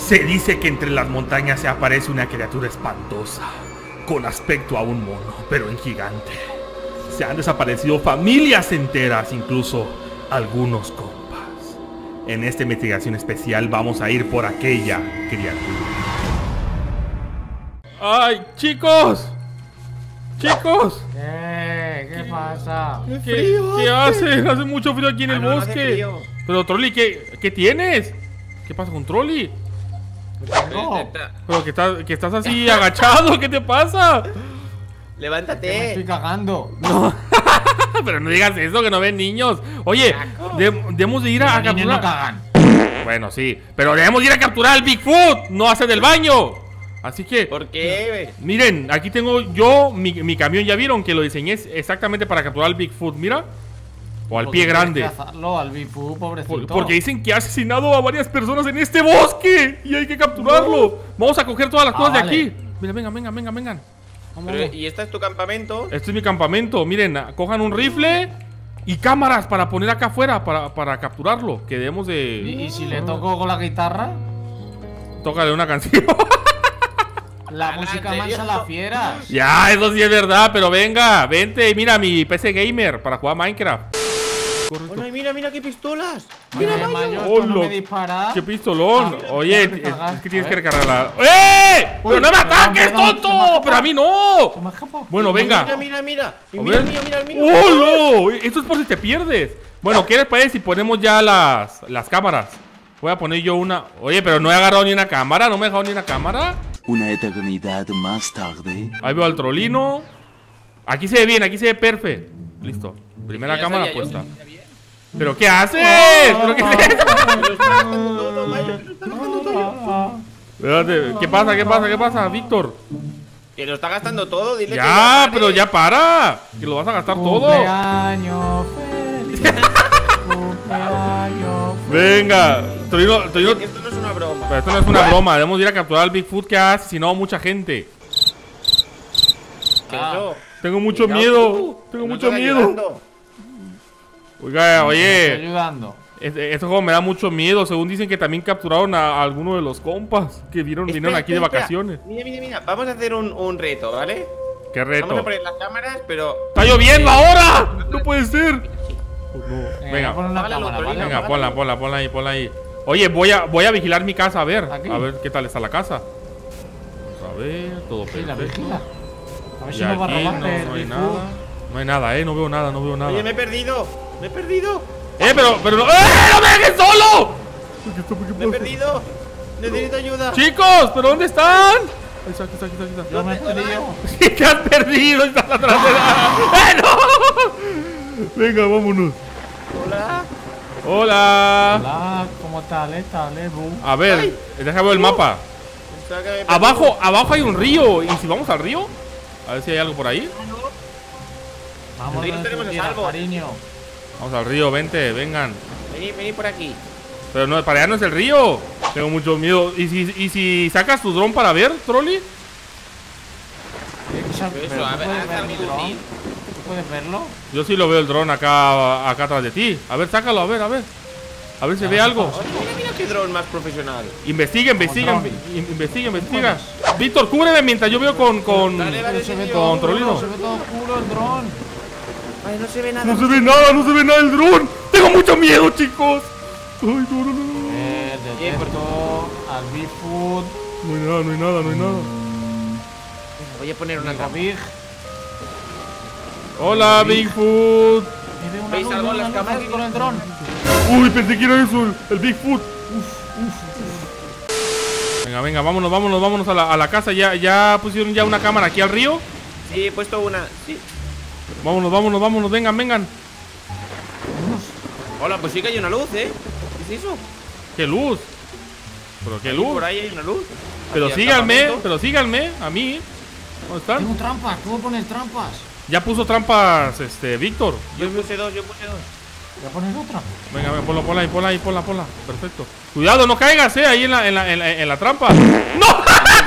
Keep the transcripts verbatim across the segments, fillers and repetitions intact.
Se dice que entre las montañas se aparece una criatura espantosa, con aspecto a un mono, pero en gigante. Se han desaparecido familias enteras, incluso algunos compas. En esta investigación especial vamos a ir por aquella criatura. ¡Ay, chicos! ¡Chicos! ¿Qué? ¿Qué pasa? ¿Qué, ¿Qué, ¿qué hace? Hace mucho frío aquí en el ah, no, bosque. no Pero Trolli, ¿qué, ¿qué tienes? ¿Qué pasa con Trolli? No. Pero que estás, que estás así agachado, ¿qué te pasa? Levántate. Me estoy cagando. No. Pero no digas eso, que no ven niños. Oye, de, debemos de ir a, a capturar. No cagan. Bueno, sí, pero debemos de ir a capturar al Bigfoot, no hacer del baño. Así que, ¿por qué? Miren, aquí tengo yo mi, mi camión, ya vieron que lo diseñé exactamente para capturar al Bigfoot, mira. O al pie grande. Cazarlo, al Bigfoot, pobrecito. Por, porque dicen que ha asesinado a varias personas en este bosque y hay que capturarlo. Vamos a coger todas las ah, cosas vale. de aquí. Mira, vengan, vengan, vengan, vengan. Vamos, Pero, vamos. ¿y este es tu campamento? Este es mi campamento. Miren, cojan un rifle y cámaras para poner acá afuera para, para capturarlo. Que debemos de... ¿Y, y si le toco con la guitarra? Tócale una canción. La música mansa la fiera. Ya, eso sí es verdad, pero venga, vente, mira mi P C gamer para jugar Minecraft. Correcto. Oh, mira, mira qué pistolas. Mira, Mira, Mayo, Oh, esto no lo- me dispara. ¡Qué pistolón! Ah, Oye, tengo es, que cargar. es que tienes A que ver. recargarla. ¡Eh! ¡Pero Uy, no me perdón, ataques, perdón, se me ha tonto! escapado. ¡Pero a mí no! Se me ha escapado. Bueno, venga. Mira, mira, mira. Y A mira, ver. mira, mira, mira. ¡Oh, no! Esto es por si te pierdes. Bueno, ¿qué les parece si ponemos ya las, las cámaras? Voy a poner yo una... Oye, pero no he agarrado ni una cámara. ¿No me he dejado ni una cámara? Una eternidad más tarde. Ahí veo al trolino. Aquí se ve bien, aquí se ve perfecto. Listo. Primera Ya cámara sabía yo. puesta. ¿Pero qué haces? ¿Pero qué es eso? Lo está gastando todo, Mayo. Lo está gastando todo. Espérate, ¿qué pasa? ¿Qué pasa? ¿Qué pasa, Víctor? Que lo está gastando todo, dile que Ya, pare. pero ya para. Que lo vas a gastar todo. Cumpleaños feliz. Cumpleaños feliz. Venga, Trolino, Trolino. Que esto no es una broma. Pero esto no es una broma. Debemos ir a capturar al Bigfoot que ha asesinado a mucha gente. ¿Qué Ah. eso? Tengo mucho Cuidado miedo. tú, Tengo que no mucho estás miedo. ayudando. Oiga, Estoy oye. ayudando. Este, este juego me da mucho miedo. Según dicen que también capturaron a, a alguno de los compas que vieron, vinieron Espera, aquí de espera, vacaciones. espera. Mira, mira, mira. Vamos a hacer un, un reto, ¿vale? Qué Vamos a reto. poner las cámaras, pero... ¡Está lloviendo ahora! ¡No puede ser! Oh, no. Eh, Venga, pon una Apágalo, cámara, Trolino. ¿vale? venga, ponla, ponla, ponla ahí, ponla ahí. Oye, voy a, voy a vigilar mi casa, a ver. ¿Aquí? A ver qué tal está la casa. Vamos a ver, todo Sí, la perfecto. vigila. A ver Y si nos va a aquí robar no, el no hay Bigfoot. nada. No hay nada, eh, no veo nada, no veo nada. Oye, me he perdido. Me he perdido. Eh, pero, pero no. ¡Eh! ¡No me dejes solo! Me he perdido. Necesito ayuda. Chicos, ¿pero dónde están? Ahí está, aquí está, aquí está, aquí está. Yo me he perdido. Sí, que has perdido, estás atrás de la... ¡Eh, no! Venga, vámonos. Hola. Hola. Hola, ¿cómo estás? ¿Estás, Lebu? A ver, déjame ver el mapa. Pensaba que me he perdido. Abajo, abajo hay un río. ¿Y si vamos al río? A ver si hay algo por ahí. Vamos Ahí donde tenemos tú a quieras, salvo. cariño. Vamos al río, vente, vengan. Vení, vení por aquí. Pero no, para allá no es el río. Tengo mucho miedo. ¿Y si, y si sacas tu dron para ver, Trolli? Eh, Isa, Pero eso, pero a ¿tú ver, puedes haz ver algo mi útil. dron? ¿Tú puedes verlo? Yo sí lo veo el dron acá, acá atrás de ti. A ver, sácalo, a ver, a ver. A ver si Ya, ve por algo. favor. Oye, mira, mira qué dron más profesional. Investiga, investiga, dron. in- investiga, investiga. Víctor, cúbreme mientras yo veo con, con, Dale, dale, Pero se ve tío. todo con Trolino. oscuro, se ve todo oscuro el dron. Ay, no se ve nada. No se ve nada, no se ve nada el dron. Tengo mucho miedo, chicos. Ay, no, no, no, no. Eh, detecto al Bigfoot. No hay nada, no hay nada, no hay nada. Voy a poner una Mira, cámara. Big. Hola, Bigfoot. Eh, veo una ¿Veis luz, algo veo en una las luz cámaras? aquí con el dron. Uy, pensé que era eso, el, el Bigfoot. Venga, venga, vámonos, vámonos, vámonos a la, a la casa. Ya, ya pusieron ya una cámara aquí al río. Sí, he puesto una. Sí. Vámonos, vámonos, vámonos, vengan, vengan. Hola, pues sí que hay una luz, ¿eh? ¿Qué es eso? ¡Qué luz! ¿Pero qué Ahí luz? Por ahí hay una luz. Pero Hacia el síganme, campamento. pero síganme, a mí. ¿Dónde están? Tengo trampas, puedo poner trampas. Ya puso trampas, este, Víctor. Yo puse dos, yo puse dos. Voy a poner otra. Venga, venga, ponla, ponla ahí, ponla ahí, ponla, ponla. Perfecto. Cuidado, no caigas, eh, ahí en la, en la, en la, en la trampa. ¡No!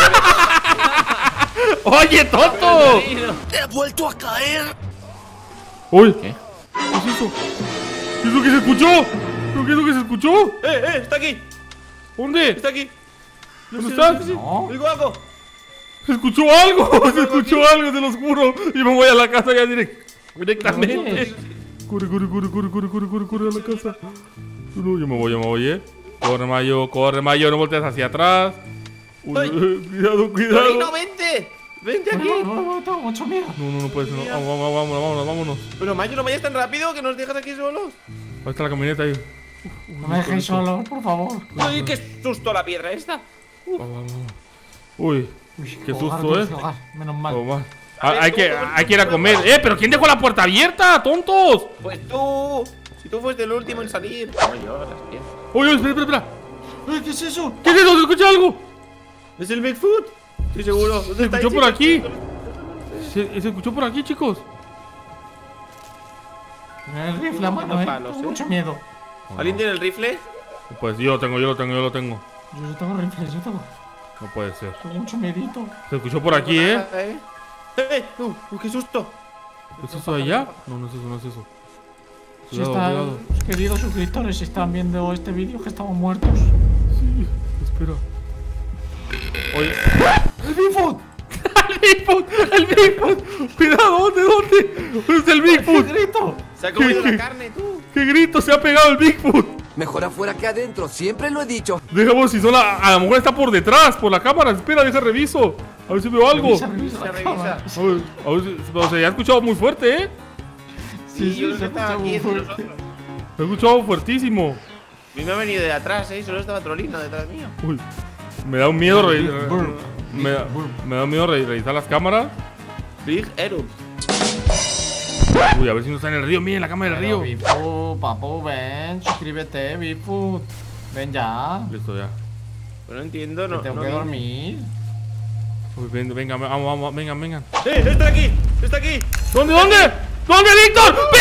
¡Oye, tonto! ¡He vuelto a caer! ¡Uy! ¿Qué? ¿Qué es eso? ¿Qué es lo que se escuchó? ¿Pero qué es lo que se escuchó? ¡Eh, eh! ¡Está aquí! ¿Dónde? ¡Está aquí! ¿Dónde estás? No. Digo algo. Se escuchó algo, se escuchó algo, se los juro. Y me voy a la casa ya direct, directamente. Corre, corre, corre, corre, corre, corre, corre, corre a la casa. No, yo me voy, yo me voy, eh. Corre, Mayo, corre, Mayo, no voltees hacia atrás. Uy, Ay. eh, cuidado, cuidado. Torino, vente. Vente aquí. No, no, no, tengo mucho miedo. No, no, no puede ser. No. Vamos, vamos, vámonos, vámonos, vámonos. Pero Mayo, no vayas tan rápido que nos dejas aquí solos. Ahí está la camioneta ahí. No me dejéis solo, por favor. Uy, qué susto la piedra esta. Vamos, vamos. Uy, Uy, qué hogar, susto, dulce eh. hogar, menos mal. Vamos, va. Ah, hay, que, hay que ir a comer. ¡Eh! ¿Pero quién dejó la puerta abierta, tontos? Pues tú. Si tú fuiste el último en salir. No, yo, las piedras. Oye, espera, espera, espera. Ay, ¿qué es eso? ¿Qué es eso? ¿Se escucha algo? ¿Es el Bigfoot? Estoy seguro. ¿Dónde Se está escuchó ese por aquí. Bigfoot? Se, se escuchó por aquí, chicos. Tiene el rifle a mano, eh. palos, Tengo eh. mucho miedo. ¿Alguien tiene el rifle? Pues yo lo tengo, yo lo tengo, yo lo tengo. Yo, yo tengo rifle, yo tengo. No puede ser. Tengo mucho miedito. Se escuchó por aquí, ¿eh? Nada, ¿eh? ¡Eh! ¡Uh! uh, ¡Qué susto! ¿Es eso de allá? No, no es eso, no es eso. Si Cuidado, está, cuidado. queridos suscriptores, si están viendo este vídeo, que estamos muertos. Sí, espera. Oye. ¡El Bigfoot! ¡El Bigfoot! ¡El Bigfoot! ¡Cuidado! ¿Dónde? ¿Dónde? ¡Es el ¡Qué Bigfoot! grito! ¡Se ha comido ¿Qué? la carne, tú! ¡Qué grito! ¡Se ha pegado el Bigfoot! Mejor afuera que adentro, siempre lo he dicho. Dejamos si son la, a lo mejor está por detrás, por la cámara. Espera, deja reviso. A ver si veo algo. Revisa, revisa la Revisa, cámara. A ver, a ver si, o sea, ya he escuchado muy fuerte, ¿eh? Sí, sí, yo se estaba escucha aquí muy entre fuerte. nosotros. He escuchado fuertísimo. A mí me ha venido de atrás, ¿eh? Solo estaba Trolino detrás mío. Uy, me da un miedo re- Big burp. me, da- me da un miedo re- revisar las cámaras. Big Erup. Uy, a ver si no está en el río. Miren la cámara del Pero, río. Bigfoot, papu, ven, suscríbete, Bigfoot. Ven ya. Listo, ya. Pues no entiendo, Que no. tengo no que vi. dormir. Uy, ven, venga, vamos, vamos, vengan, vengan. ¡Eh! ¡Está aquí! ¡Está aquí! ¿Dónde, dónde? ¿Dónde, Víctor?